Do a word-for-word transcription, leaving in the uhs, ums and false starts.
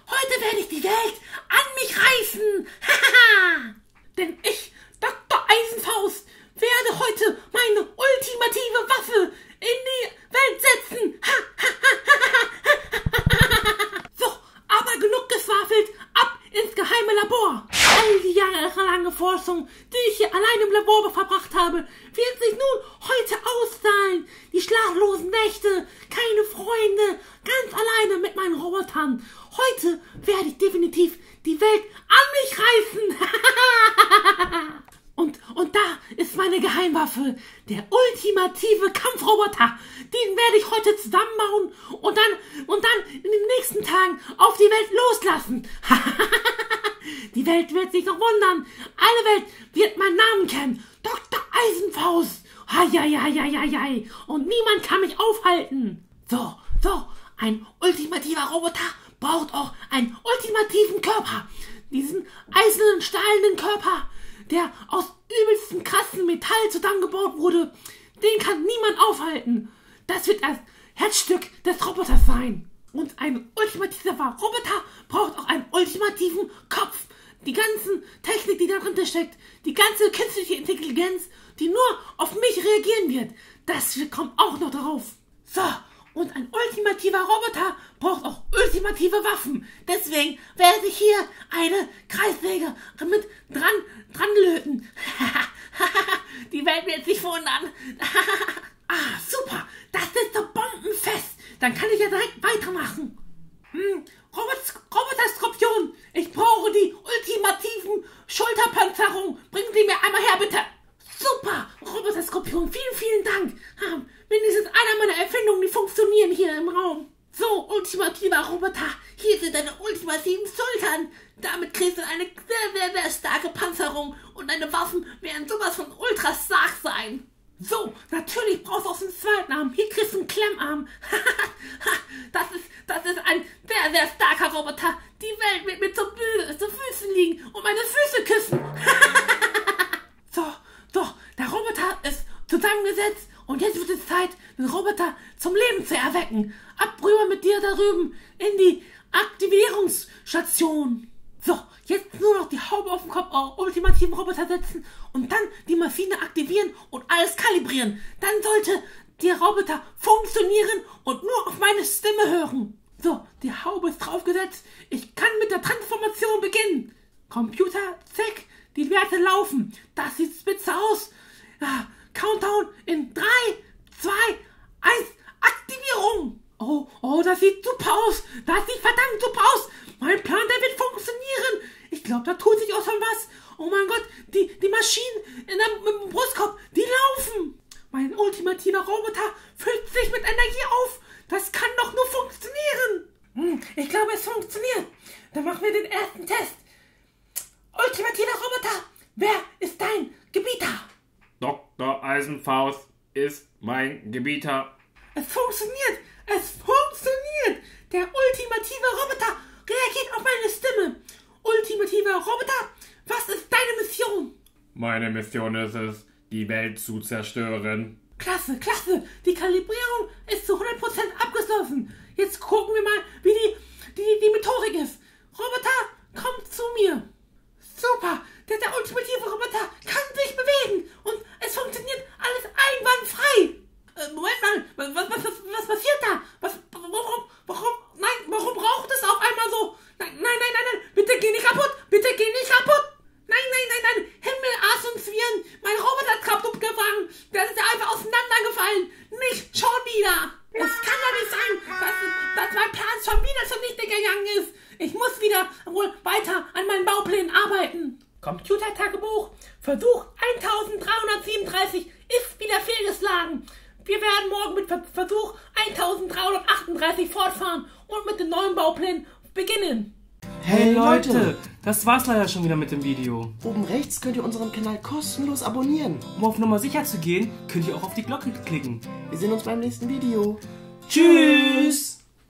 heute werde ich die Welt an mich reißen. Hahaha. Denn ich, Doktor Eisenfaust, werde heute meine ultimative Waffe in die Welt setzen. So, aber genug geschwafelt, ab ins geheime Labor. All die jahrelange Forschung, die ich hier allein im Labor verbracht habe, wird sich nun heute auszahlen. Die schlaflosen Nächte, keine Freunde, ganz alleine mit meinen Robotern. Heute werde ich definitiv die Welt an mich reißen. und, und da ist meine Geheimwaffe, der ultimative Kampfroboter. Den werde ich heute zusammenbauen und dann, und dann in den nächsten Tagen auf die Welt loslassen. Die Welt wird sich noch wundern. Alle Welt wird meinen Namen kennen. Doktor Eisenfaust. Heieieiei. Und niemand kann mich aufhalten. So, so. Ein ultimativer Roboter braucht auch einen ultimativen Körper. Diesen eisernen, stahlenden Körper, der aus übelsten krassen Metall zusammengebaut wurde, den kann niemand aufhalten. Das wird das Herzstück des Roboters sein. Und ein ultimativer Roboter braucht auch einen ultimativen Kopf. Die ganze Technik, die da drin steckt, die ganze künstliche Intelligenz, die nur auf mich reagieren wird, das kommt auch noch drauf. So, und ein ultimativer Roboter braucht auch ultimative Waffen. Deswegen werde ich hier eine Kreissäge mit dran, dran löten. Die Welt wird sich wundern. Ah, super, das ist so bombenfest. Dann kann ich ja direkt weitermachen. Hm, Robot, Roboter Skorpion, ich brauche die ultimativen Schulterpanzerung. Bringen Sie mir einmal her, bitte. Super, Roboter Skorpion, vielen, vielen Dank. Hm, wenigstens einer meiner Erfindungen, die funktionieren hier im Raum. So, ultimativer Roboter, hier sind deine ultimativen Schultern. Damit kriegst du eine sehr, sehr, sehr starke Panzerung und deine Waffen werden sowas von ultra stark sein. So, natürlich brauchst du auch einen zweiten Arm. Hier kriegst du einen Klemmarm. das, ist, das ist ein sehr, sehr starker Roboter. Die Welt wird mir zu, zu Füßen liegen und meine Füße küssen. so, so, der Roboter ist zusammengesetzt und jetzt wird es Zeit, den Roboter zum Leben zu erwecken. Ab rüber mit dir da drüben in die Aktivierungsstation. So, jetzt nur noch die Haube auf dem Kopf auf ultimativen Roboter setzen und dann die Maschine aktivieren und alles kalibrieren. Dann sollte der Roboter funktionieren und nur auf meine Stimme hören. So, die Haube ist draufgesetzt. Ich kann mit der Transformation beginnen. Computer, zack, die Werte laufen. Das sieht spitze aus. Ja, Countdown in drei, zwei, eins, Aktivierung. Oh, oh, das sieht super aus. Das sieht verdammt super aus. Mein Plan, der wird funktionieren. Ich glaube, da tut sich auch schon was. Oh mein Gott, die, die Maschinen in der, im Brustkorb, die laufen. Mein ultimativer Roboter füllt sich mit Energie auf. Das kann doch nur funktionieren. Hm, ich glaube, es funktioniert. Dann machen wir den ersten Test. Ultimativer Roboter, wer ist dein Gebieter? Doktor Eisenfaust ist mein Gebieter. Es funktioniert. Es funktioniert. Der ultimative Roboter reagiert auf meine Stimme. Ultimativer Roboter, was ist deine Mission? Meine Mission ist es, die Welt zu zerstören. Klasse, klasse. Die Kalibrierung ist zu hundert Prozent abgeschlossen. Jetzt gucken wir mal, wie die, die, die Methodik ist. Roboter, komm zu mir. Super, der, der ultimative Roboter kann sich bewegen und es funktioniert alles einwandfrei. Äh, Moment mal, was, was, was, was passiert da? Was, warum, warum, nein, warum braucht es auf einmal so? Nein, nein, nein, nein, nein, bitte geh nicht kaputt, bitte geh nicht kaputt. Nein, nein, nein, nein, Himmel, Arsch und Zwirn, mein Roboter ist kaputt gefangen. Der ist ja einfach auseinandergefallen. Nicht schon wieder. Es kann doch nicht sein, dass, dass mein Plan schon wieder zunichte gegangen ist. Ich muss wieder wohl weiter an meinen Bauplänen arbeiten. Computertagebuch, Versuch eintausenddreihundertsiebenunddreißig ist wieder fehlgeschlagen. Wir werden morgen mit Versuch eintausenddreihundertachtunddreißig fortfahren und mit den neuen Bauplänen beginnen. Hey Leute, das war's leider schon wieder mit dem Video. Oben rechts könnt ihr unseren Kanal kostenlos abonnieren. Um auf Nummer sicher zu gehen, könnt ihr auch auf die Glocke klicken. Wir sehen uns beim nächsten Video. Tschüss!